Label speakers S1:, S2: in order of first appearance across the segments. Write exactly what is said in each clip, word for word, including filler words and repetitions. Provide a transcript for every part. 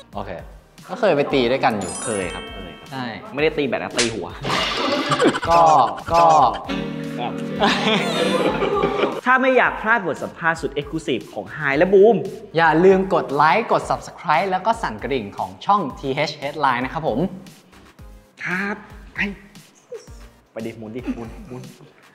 S1: โอเคก็เคยไปตีด้วยกันอยู่
S2: เคยครับเคยใ
S1: ช่
S2: ไม่ได้ตีแบบนะตีหัว
S1: ก็ก็
S2: ถ้าไม่อยากพลาดบทสัมภาษณ์สุด Exclusive ของ Hi และ Boom
S1: อย่าลืมกดไลค์กด Subscribe แล้วก็สั่นกระดิ่งของช่อง ที เอช Headline นะครับผม
S2: ครับไปไปดิหมุนดิหมุนหมุน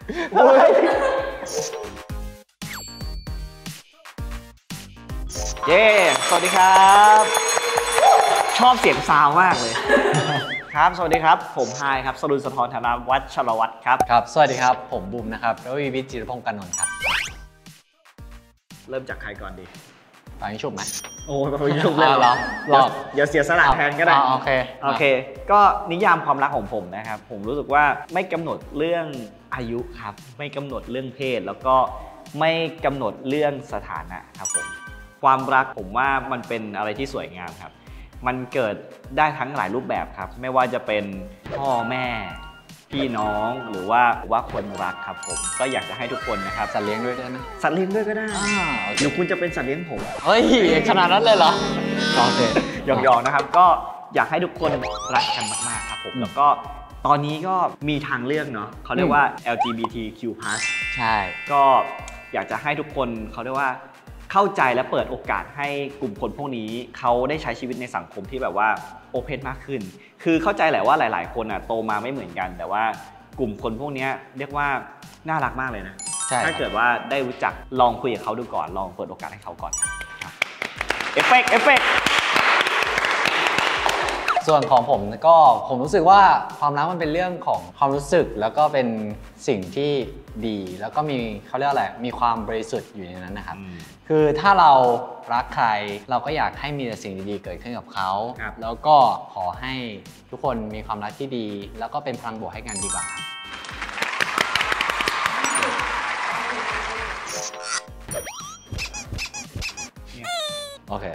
S2: เย้สวัสดีครับชอบเสียงซาวมากเลยครับสวัสดีครับผมไฮครับสรุนสะท้อนธนาวัชชรวัตรครับ
S1: ครับสวัสดีครับผมบูมนะครับแล้ววิวิทย์จิรพงศ์กนนท์ครับ
S2: เริ่มจากใครก่อนดี
S1: ตอนนี้ชุบไหม
S2: โอ้ตอนนี้ชุบเลย
S1: เหรอหลอก
S2: อย่าเสียสละแทนก็ได้
S1: โอเค
S2: โอเคก็นิยามความรักของผมนะครับผมรู้สึกว่าไม่กำหนดเรื่องอายุครับไม่กำหนดเรื่องเพศแล้วก็ไม่กำหนดเรื่องสถานะครับผมความรักผมว่ามันเป็นอะไรที่สวยงามครับมันเกิดได้ทั้งหลายรูปแบบครับไม่ว่าจะเป็นพ่อแม่พี่น้องหรือว่าว่าคนรักครับผมก็อยากจะให้ทุกคนนะครับ
S1: สัตว์เลี้ยงด้วยได้ไหม
S2: สัตว์เลี้ยงด้วยก็ได้หรือคุณจะเป็นสัตว์เลี้ยงผม
S1: เฮ้ยขนาดนั้นเลยเหรอโอเค
S2: หยอกๆนะครับก็อยากให้ทุกคนรักกันมากๆครับผมแล้วก็ตอนนี้ก็มีทางเลือกเนาะเขาเรียกว่า แอล จี บี ที คิว พลัส
S1: ใช่
S2: ก็อยากจะให้ทุกคนเขาเรียกว่าเข้าใจและเปิดโอกาสให้กลุ่มคนพวกนี้เขาได้ใช้ชีวิตในสังคมที่แบบว่าโอเพนมากขึ้นคือเข้าใจแหละว่าหลายๆคนอ่ะโตมาไม่เหมือนกันแต่ว่ากลุ่มคนพวกนี้เรียกว่าน่ารักมากเลยนะถ้าเกิดว่าได้รู้จักลองคุยกับเขาดูก่อนลองเปิดโอกาสให้เขาก่อนครับเอฟเฟกต์เอฟเฟกต์
S1: ส่วนของผมก็ผมรู้สึกว่าความรักมันเป็นเรื่องของความรู้สึกแล้วก็เป็นสิ่งที่ดีแล้วก็มีเขาเรียกอะไรมีความบริสุทธิ์อยู่ในนั้นนะครับคือถ้าเรารักใครเราก็อยากให้มีแต่สิ่งดีๆเกิดขึ้นกับเขาแล้วก็ขอให้ทุกคนมีความรักที่ดีแล้วก็เป็นพลังบวกให้กันดีกว่าครับโอเค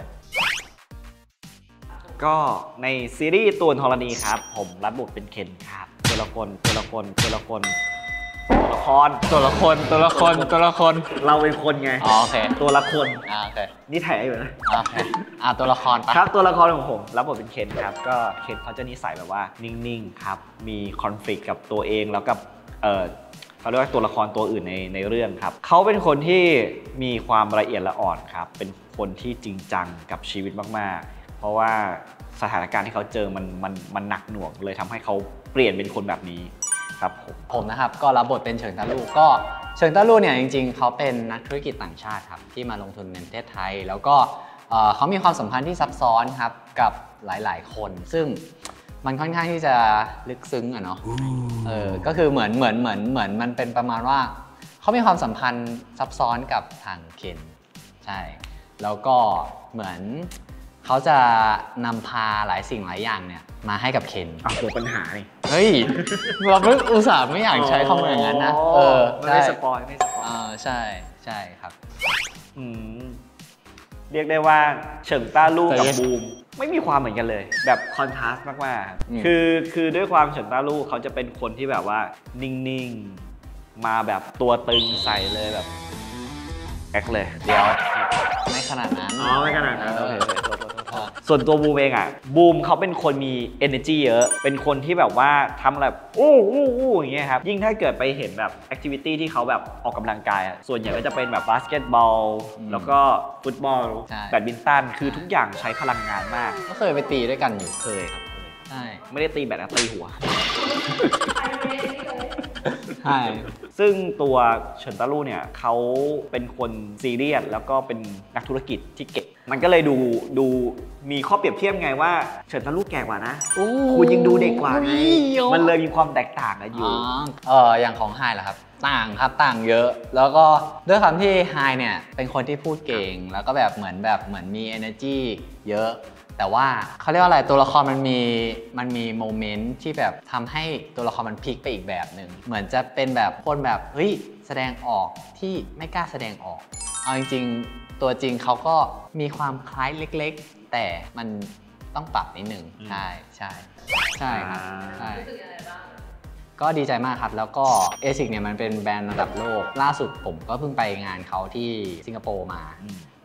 S2: ก็ในซีรีส์ตัวธรณีครับผมรับบทเป็นเคนครับตัวละครตัวละครตัวละครตัวละคร
S1: ตัวละครตัวละครตัวละคร
S2: เราเป็นคนไง
S1: อ๋อโอเค
S2: ตัวละคร
S1: อ่าโอเค
S2: นี่แถอยู่นะ
S1: โอเคอ่าตัวละคร
S2: ครับตัวละครของผมรับบทเป็นเคนครับก็เคนเขาจะนิสัยแบบว่านิ่งๆครับมีคอนฟ lict กับตัวเองแล้วกับเออเขาเรียกว่าตัวละครตัวอื่นในในเรื่องครับเขาเป็นคนที่มีความละเอียดละอ่อนครับเป็นคนที่จริงจังกับชีวิตมากๆเพราะว่าสถานการณ์ที่เขาเจอมันมันมันหนักหน่วงเลยทำให้เขาเปลี่ยนเป็นคนแบบนี้ครับผม
S1: ผมนะครับก็รับบทเป็นเฉิงตาลู่ก็เฉิงตาลู่เนี่ยจริงๆเขาเป็นนักธุรกิจต่างชาติครับที่มาลงทุนในประเทศไทยแล้วก็เขามีความสัมพันธ์ที่ซับซ้อนครับกับหลายๆคนซึ่งมันค่อนข้างที่จะลึกซึ้งอะเนาะเออก็คือเหมือนเหมือนเหมือนเหมือนมันเป็นประมาณว่าเขามีความสัมพันธ์ซับซ้อนกับทางเคนใช่แล้วก็เหมือนเขาจะนำพาหลายสิ่งหลายอย่างเนี่ยมาให้กับเคน
S2: อ่ะตัวปัญหานี่
S1: เฮ้ยเราไม่อุตส่าห์ไม่อยากใช้คำอย่างนั้นนะเออ
S2: ไม่สปอยไม่สปอย
S1: อ่าใช่ใช่ครับ
S2: อืมเรียกได้ว่าเฉิงต้าลู่กับบูมไม่มีความเหมือนกันเลยแบบคอนทราสต์มากๆคือคือด้วยความเฉิงต้าลู่เขาจะเป็นคนที่แบบว่านิ่งๆมาแบบตัวตึงใส่เลยแบบแอคเลย
S1: เดี๋ยวไม่ขนาดนั้น
S2: อ๋อไม่ขนาดนั้นโอเคส่วนตัวบูมเองอ่ะบูมเขาเป็นคนมี energy เยอะเป็นคนที่แบบว่าทำแบบอู้อู้อู้อย่างเงี้ยครับยิ่งถ้าเกิดไปเห็นแบบ activity ที่เขาแบบออกกำลังกายส่วนใหญ่ก็จะเป็นแบบบาสเกตบอลแล้วก็ฟุตบอลแบดมินตันคือทุกอย่างใช้พลังงานมาก
S1: ก็เคยไปตีด้วยกันอยู่
S2: เคยครับ
S1: ใช่
S2: ไม่ได้ตีแบบนะตีหัว
S1: ใช่
S2: ซึ่งตัวเฉินตาลู่เนี่ยเขาเป็นคนซีเรียสแล้วก็เป็นนักธุรกิจที่เก่งมันก็เลยดูดูมีข้อเปรียบเทียบไงว่าเฉินตาลู่แก่กว่านะคุณยังดูเด็กกว่าไงมันเลยมีความแตกต่างกันอยู่
S1: เอออย่างของไฮล่ะครับต่างครับต่างเยอะแล้วก็ด้วยความที่ไฮเนี่ยเป็นคนที่พูดเก่งแล้วก็แบบเหมือนแบบเหมือนมี energy เยอะแต่ว่าเขาเรียกว่าอะไรตัวละครมันมีมันมีโมเมนต์ที่แบบทำให้ตัวละครมันพลิกไปอีกแบบหนึ่งเหมือนจะเป็นแบบคนแบบเฮ้ยแสดงออกที่ไม่กล้าแสดงออกเอาจริงๆตัวจริงเขาก็มีความคล้ายเล็กๆแต่มันต้องปรับนิดหนึ่งใช่ใช่ใช่ครับใช่ก็ดีใจมากครับแล้วก็ เอ ซิก เนี่ยมันเป็นแบรนด์ระดับโลกล่าสุดผมก็เพิ่งไปงานเขาที่สิงคโปร์มา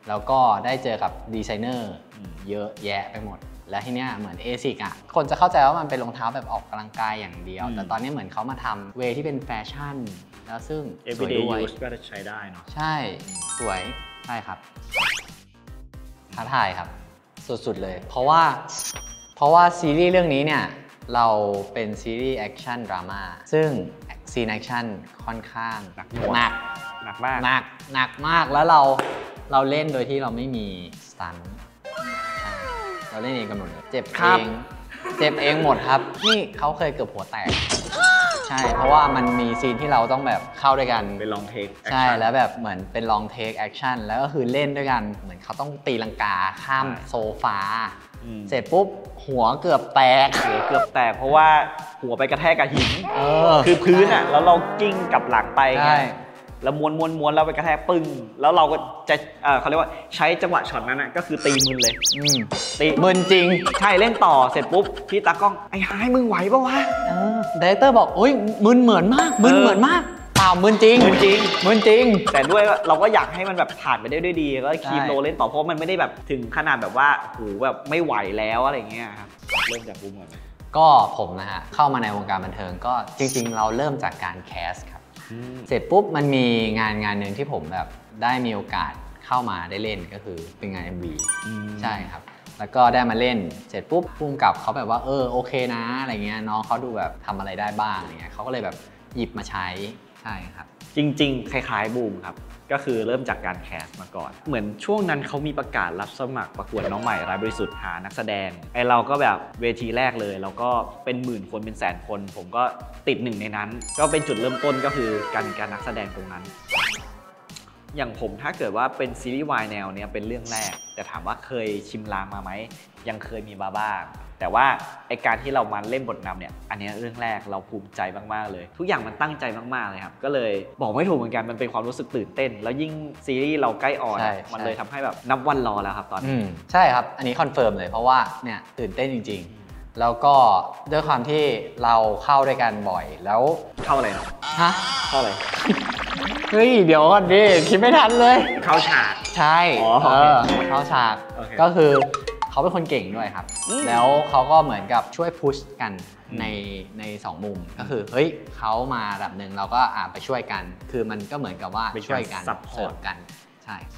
S1: แล้วก็ได้เจอกับดีไซเนอร์เยอะแยะไปหมดแล้วทีเนี้ยเหมือน เอ ซิก อ่ะคนจะเข้าใจว่ามันเป็นรองเท้าแบบออกกำลังกายอย่างเดียวแต่ตอนนี้เหมือนเขามาทำเวที่เป็นแฟชั่นแล้วซึ่งสวย
S2: everyday
S1: ด้วย
S2: use ก็จะใช้ได้เนาะ
S1: ใช่สวยใช่ครับท้าทายครับสุดๆเลยเพราะว่าเพราะว่าซีรีส์เรื่องนี้เนี่ยเราเป็นซีรีส์แอคชั่นดราม่าซึ่งซีนแอคชั่นค่อนข้างหนักหนัก
S2: หนักมาก
S1: หนักหนักมากแล้วเราเราเล่นโดยที่เราไม่มีสตันเราเล่นเองกันหมดเลยเจ็บเองเจ็บเองหมดครับนี่เขาเคยเกือบหัวแตกใช่เพราะว่ามันมีซีนที่เราต้องแบบเข้าด้วยกัน
S2: เป็นลองเทค
S1: ใช่แล้วแบบเหมือนเป็นลองเทคแอคชั่นแล้วก็คือเล่นด้วยกันเหมือนเขาต้องตีลังกาข้ามโซฟาเสร็จปุ๊บหัวเกือบแตก
S2: หัวเกือบแตกเพราะว่าหัวไปกระแทกกับหินคือพื้นอ่ะแล้วเรากิ้งกับหลังไปไงแล้วม้วนม้วนม้วนแล้วไปกระแทกปึ้งแล้วเราก็จะเออเขาเรียกว่าใช้จังหวะช็อตนั้นนะก็คือตีมึนเลย
S1: ตีมึนจริง
S2: ใช่เล่นต่อเสร็จปุ๊บพี่ตากล้องไอ้ไฮมึงไหวปะวะ
S1: ไดเรคเตอร์บอกโอ้ยมึนเหมือนมากมึนเหมือนมากเปล่ามึนจริง
S2: มึนจริง
S1: มึนจริง
S2: แต่ด้วยเราก็อยากให้มันแบบผ่านไปได้ด้วยดีก็คีปโลเล่นต่อเพราะมันไม่ได้แบบถึงขนาดแบบว่าโหแบบไม่ไหวแล้วอะไรเงี้ยครับเริ่มจากบูมก่อน
S1: ก็ผมนะฮะเข้ามาในวงการบันเทิงก็จริงๆเราเริ่มจากการแคสครับเสร็จปุ๊บมันมีงานงานหนึ่งที่ผมแบบได้มีโอกาสเข้ามาได้เล่นก็คือเป็นงาน เอ็ม วี ใช่ครับแล้วก็ได้มาเล่นเสร็จปุ๊บพุ่งกับเขาแบบว่าเออโอเคนะอะไรเงี้ยน้องเขาดูแบบทำอะไรได้บ้างอะไรเงี้ยเขาก็เลยแบบหยิบมาใช้ใช่ครับ
S2: จริงๆคล้ายๆบูมครับก็คือเริ่มจากการแคสมาก่อนเหมือนช่วงนั้นเขามีประกาศรับสมัครประกวดน้องใหม่รายบริสุทธิ์หานักแสดงไอเราก็แบบเวทีแรกเลยเราก็เป็นหมื่นคนเป็นแสนคนผมก็ติดหนึ่งในนั้นก็เป็นจุดเริ่มต้นก็คือการการนักแสดงตรงนั้นอย่างผมถ้าเกิดว่าเป็นซีรีส์วายแนวเนี้ยเป็นเรื่องแรกแต่ถามว่าเคยชิมลางมาไหมยังเคยมีมาบ้างแต่ว่าไอการที่เรามาเล่นบทนำเนี่ยอันนี้เรื่องแรกเราภูมิใจมากๆเลยทุกอย่างมันตั้งใจมากๆเลยครับก็เลยบอกไม่ถูกเหมือนกันมันเป็นความรู้สึกตื่นเต้นแล้วยิ่งซีรีส์เราใกล้ออนมันเลยทำให้แบบนับวันรอแล้วครับตอนนี้
S1: ใช่ครับอันนี้คอนเฟิร์มเลยเพราะว่าเนี่ยตื่นเต้นจริงๆแล้วก็ด้วยความที่เราเข้าด้วยกันบ่อยแล้ว
S2: เข้าอะไรนะ
S1: ฮะ
S2: เข้าอะไร
S1: เฮ้ยเดี๋ยวก่อนดิคิดไม่ทันเลย
S2: เข้าฉาก
S1: ใช่เออเข้าฉากก็คือเขาเป็นคนเก่งด้วยครับแล้วเขาก็เหมือนกับช่วยพุชกันในในสองมุมก็คือเฮ้ยเขามาระดับหนึ่งเราก็อ่าไปช่วยกันคือมันก็เหมือนกับว่าไปช่วยกัน
S2: ซัพพอร์ต
S1: กันใช่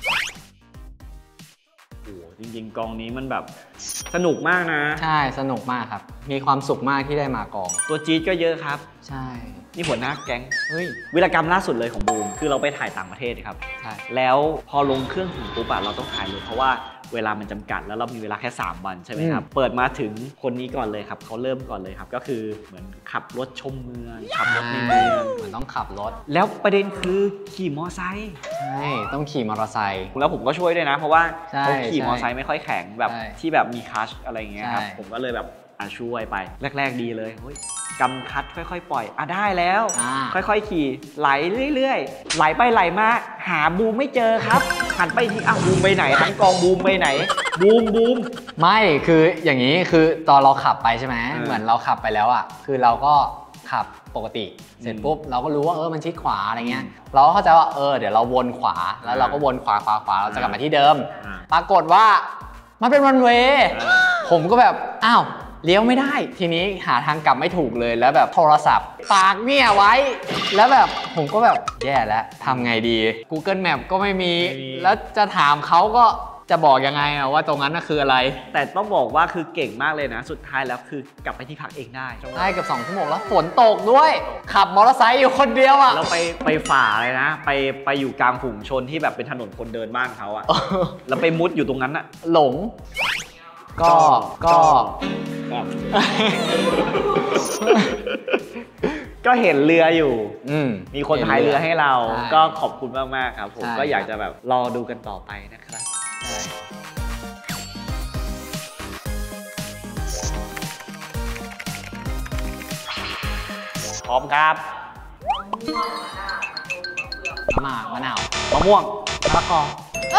S2: โอ้จริงๆกองนี้มันแบบสนุกมากนะ
S1: ใช่สนุกมากครับมีความสุขมากที่ได้มากอง
S2: ตัวจี๊ดก็เยอะครับ
S1: ใช่
S2: นี่หัวหน้าแก๊งเฮ้ยวีรกรรมล่าสุดเลยของบูมคือเราไปถ่ายต่างประเทศครับใช่แล้วพอลงเครื่องถึงปุ๊บอะเราต้องถ่ายเลยเพราะว่าเวลามันจำกัดแล้วเรามีเวลาแค่สามวันใช่ไหมครับเปิดมาถึงคนนี้ก่อนเลยครับเขาเริ่มก่อนเลยครับก็คือเหมือนขับรถชมเมืองขับรถในเมือง
S1: เหมือนต้องขับรถ
S2: แล้วประเด็นคือขี่มอไซค์
S1: ใช่ต้องขี่มอเตอร์ไซค์
S2: แล้วผมก็ช่วยด้วยนะเพราะว่าเขาขี่มอเตอร์ไซค์ไม่ค่อยแข็งแบบที่แบบมีคลัชอะไรอย่างเงี้ยครับผมก็เลยแบบอ่ะช่วยไปแรกๆดีเลยกำคัดค่อยๆปล่อยอ่ะได้แล้วค่อยๆขี่ไหลเรื่อยๆไหลไปไหลมาหาบูมไม่เจอครับหันไปที่อ้าวบูมไปไหนทั้งกองบูมไปไหนบูมบูม
S1: ไม่คืออย่างนี้คือตอนเราขับไปใช่ไหมเหมือนเราขับไปแล้วอ่ะคือเราก็ขับปกติเสร็จปุ๊บเราก็รู้ว่าเออมันชิดขวาอะไรเงี้ยเราก็เข้าใจว่าเออเดี๋ยวเราวนขวาแล้วเราก็วนขวาขวาขวาเราจะกลับมาที่เดิมปรากฏว่ามันเป็นวันเวย์ผมก็แบบอ้าวเลี้ยวไม่ได้ทีนี้หาทางกลับไม่ถูกเลยแล้วแบบโทรศัพท์ฝากเนี่ยไว้แล้วแบบผมก็แบบแย่แล้วทำไงดี Google Map ก็ไม่มีแล้วจะถามเขาก็จะบอกยังไงว่าตรงนั้นคืออะไร
S2: แต่ต้องบอกว่าคือเก่งมากเลยนะสุดท้ายแล้วคือกลับไปที่พักเองได้
S1: ใช่กับสองชั่วโมงแล้วฝนตกด้วยขับมอเตอร์ไซค์อยู่คนเดียวอ่ะ
S2: แล้วไปไปฝ่าเลยนะไปไปอยู่กลางฝูงชนที่แบบเป็นถนนคนเดินบ้านเขาอ่ะแล้วไปมุดอยู่ตรงนั้นอ่ะ
S1: หลงก็ก็
S2: ก็เห็นเรืออยู่มีคนพายเรือให้เราก็ขอบคุณมากๆครับผมก็อยากจะแบบรอดูกันต่อไปนะครับพร้อมครับ
S1: มะมะนาว
S2: มะม่วง
S1: มะกอก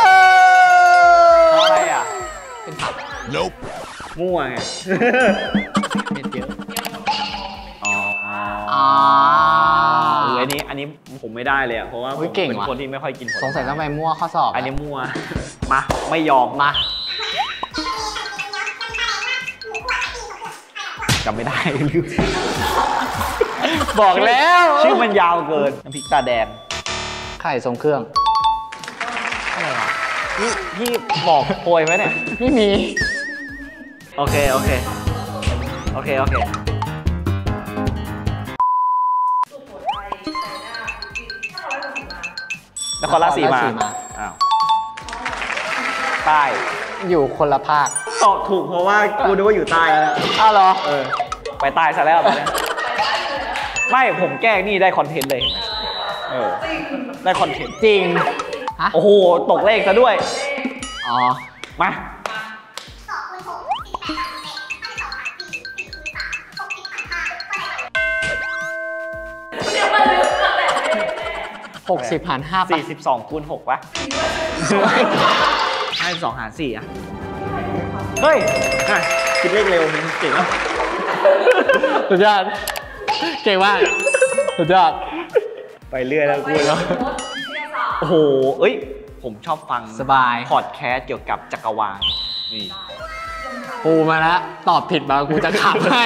S2: อะไรอ่ะ
S1: เป็นผัก
S2: มั่วไง
S1: เม็ดเยอะ
S2: อ๋ออ๋ออันนี้อันนี้ผมไม่ได้เลยอ่ะเพราะว่าผมเป็นคนที่ไม่ค่อยกินผล
S1: สงสัยต้องไปมั่วข้อสอบ
S2: อันนี้มั่วมาไม่ยอมมาจำไม่ได้ลืมบอกแล้วชื่อมันยาวเกินน้ำพริกตาแดง
S1: ไข่ทรงเครื่อง
S2: อะไรวะพี่พี่บอกโปรยไหมเนี่ย
S1: ไม่มี
S2: โอเคโอเคโอเคโอเคนครราชสีมาอ้าวใต้
S1: อยู่คนละภาค
S2: ตอบถูกเพราะว่ากูนึกว่าอยู่ใต้แล้ว
S1: อ้าวเหรอ
S2: เออไปใต้ซะแล้วไม่ผมแก้นี่ได้คอนเทนต์เลยเออได้คอนเทนต์
S1: จริง
S2: โอ้โหตกเลขซะด้วย
S1: อ๋อ
S2: มา
S1: หกสิบหารห้า
S2: สี่สิบสองคูณหกวะห้าสิบสองหารสี่อ่ะเฮ้ยคิดเลขเร็วมึงเก่งมาก
S1: สุดยอดเก่งมากสุดยอด
S2: ไปเรื่อยแล้วกูเนาะโอ้โหเอ้ยผมชอบฟัง
S1: สบาย
S2: พอดแคสต์เกี่ยวกับจักรวาลนี่
S1: ปูมาแล้วตอบผิดมากูจะขับให้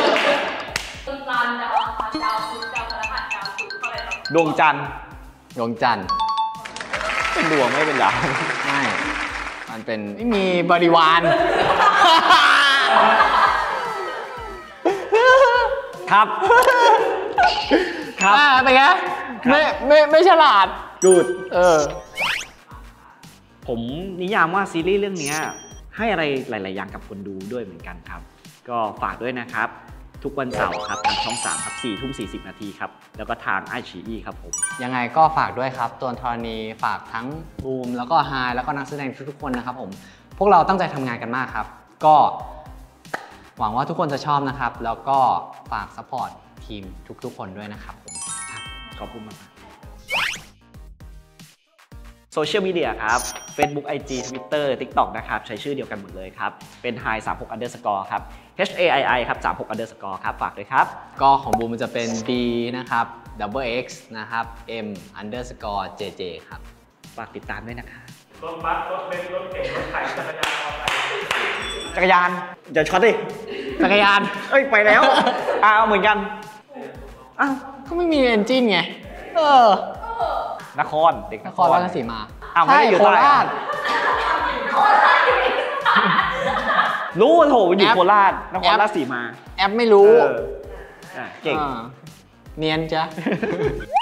S2: ดวงจันทร์
S1: ดวงจันทร์
S2: เป็นดวงไม่เป็นดาว
S1: ไม่มันเป็นไม่มีบริวาร
S2: ครับครับ
S1: เป็นไงไม่ไม่ไม่ฉลาด
S2: กูด
S1: เออ
S2: ผมนิยามว่าซีรีส์เรื่องนี้ให้อะไรหลายๆอย่างกับคนดูด้วยเหมือนกันครับก็ฝากด้วยนะครับทุกวันเสาร์ครับทางช่องสามครับสี่ทุ่มสี่สิบนาทีครับแล้วก็ทางไอชีอีครับผม
S1: ยังไงก็ฝากด้วยครับตัวธรณีฝากทั้งบูมแล้วก็ไฮแล้วก็นักแสดงทุกๆคนนะครับผมพวกเราตั้งใจทำงานกันมากครับก็หวังว่าทุกคนจะชอบนะครับแล้วก็ฝากซัพพอร์ตทีมทุกๆคนด้วยนะครับผม
S2: ครับขอบคุณมากโซเชียลมีเดียครับ Facebook ไอ จี Twitter TikTok นะครับใช้ชื่อเดียวกันหมดเลยครับเป็น ไฮ สามหก underscore ครับ H A I I ครับสามหก underscore ครับฝากด้วยครับ
S1: ก็ของบูมมันจะเป็น B นะครับ double X นะครับ M underscore J J ครับ
S2: ฝากติดตามด้วยนะครับ
S3: รถบัสรถเบนซ์รถเก๋งรถไถจักรยานมอเตอร์ไซค์
S2: จักรยานอย่าช็อตดิ
S1: จักรยาน
S2: เอ้ยไปแล้วอ้าวเหมือนกัน
S1: อ้าวก็ไม่มีเอนจินไงเออน
S2: ครเด็ก
S1: นครราชสีมา
S2: อ้าวไม่ได้อยู่โคราชรู้ว่าโถอยู่โคราชนครราชสีมา
S1: แอปไม่รู้
S2: เก่ง
S1: เนียนจ้ะ